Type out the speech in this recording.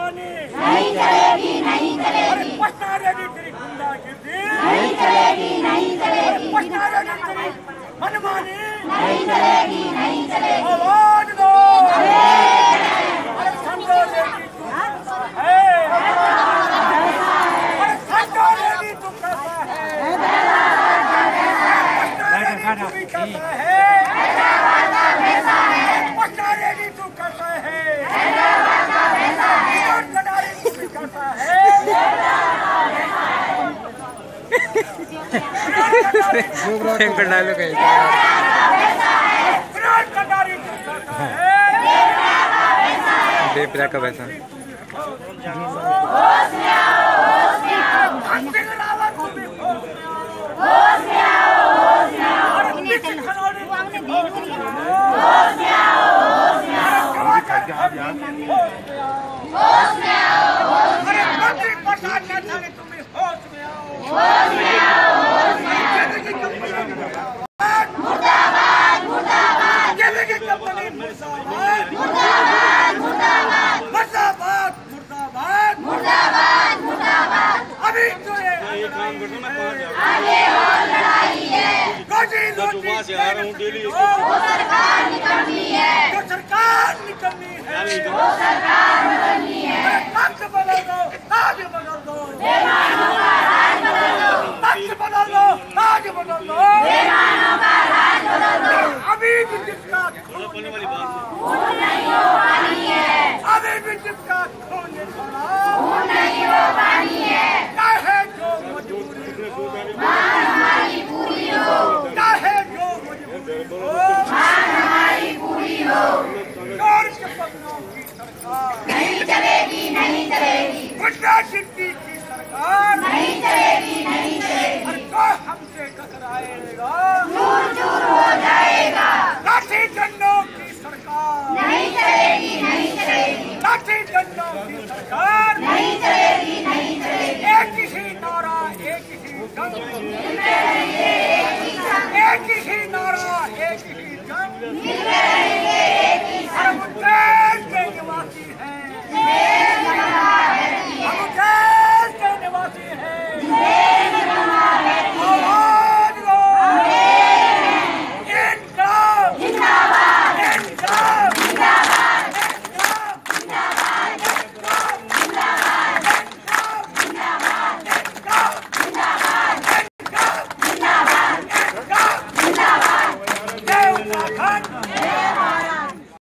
मनमानी नहीं चलेगी, नहीं चलेगी। पटना रेडी तेरी गुंडागिर्दी नहीं चलेगी, नहीं चलेगी। पटना रेडी तेरी मनमानी नहीं चलेगी, नहीं चलेगी। आवाज दो। अरे संजय रेडी तू है, अरे संजय रेडी तू कैसा है, पटना रेडी तू भी कैसा है, पटना रेडी तू कैसा है, कटारी तू भी कैसा है, डायलॉग है कटारी तू कैसा है, देवप्रिया का वैसा सरकार निकलनी है, सरकार निकलनी है, सरकार निकलनी है। तख्त बदल दो, ताज बदल दो, बेईमानों का राज बदल दो, तख्त बदल दो, ताज बदल दो, बेईमानों का राज बदल दो। अभी भी जिसका खून नहीं हो पानी है, अभी भी जिसका खून नहीं हो